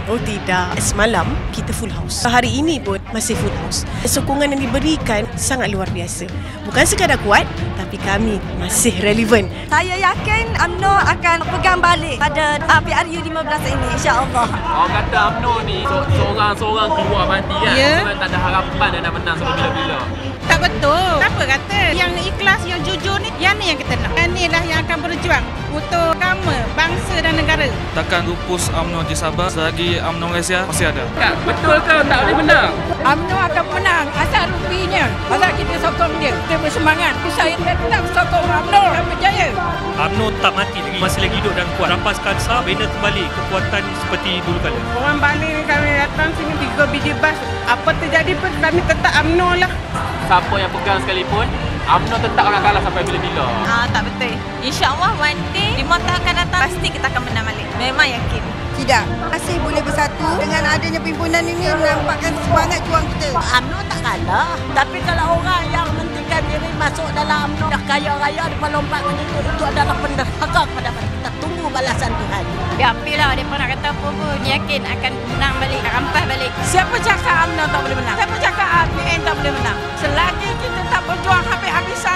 Oh tidak, semalam kita full house. Hari ini pun masih full house. Sokongan yang diberikan sangat luar biasa. Bukan sekadar kuat, tapi kami masih relevan. Saya yakin UMNO akan pegang balik pada PRU 15 ini, insya-Allah. Orang kata UMNO ni seorang-seorang keluar mati kan. Seorang tak ada harapan dia nak menang sampai bila-bila. Tak betul. Apa kata? Yang ikhlas, yang jujur ni, yang ni yang kita nak. Yang ni lah yang akan berjuang untuk agama, bangsa dan negara. Takkan lupus UMNO di Sabah selagi UMNO Malaysia masih ada. Ya, betul ke tak boleh menang? UMNO akan menang asal rupiahnya. Asal kita sokong dia. Kita bersemangat. Saya tetap sokong UMNO akan berjaya. UMNO tak mati lagi. Masih lagi hidup dan kuat. Rampaskan sah, bina kembali kekuatan seperti dulu kala. Orang balik kami datang sini 3 biji bas. Apa terjadi pun kami tetap UMNO lah. Siapa yang pegang sekalipun, UMNO tetap akan kalah sampai bila-bila. Tak betul. InsyaAllah one day 5 tahun akan datang pasti kita akan menang balik. Memang yakin. Tidak. Masih boleh bersatu dengan adanya pimpinan ini menampakkan semangat juang kita. UMNO tak kalah. Tapi kalau orang yang mentingkan diri masuk dalam UMNO dah kaya raya dia melompat itu adalah penderhaka kepada kita. Tunggu balasan Tuhan. Biarlah mereka nak kata apa pun, yakin akan menang balik, rampas balik. Siapa cakap UMNO tak boleh menang? Siapa cakap APN tak boleh menang? Selagi kita tak berjuang habis-habisan